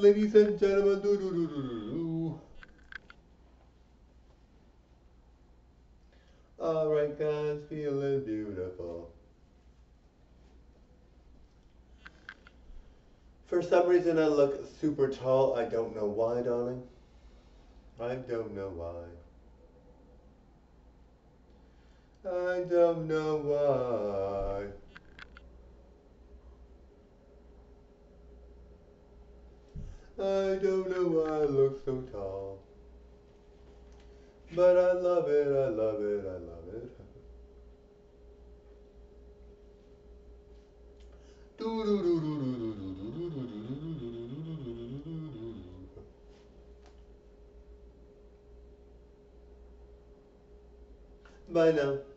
ladies and gentlemen. Doo -doo -doo -doo -doo -doo. Alright, guys, feeling beautiful. For some reason, I look super tall. I don't know why, darling. I don't know why. I don't know why. I don't know why I look so tall. But I love it, I love it, I love it. Bye now.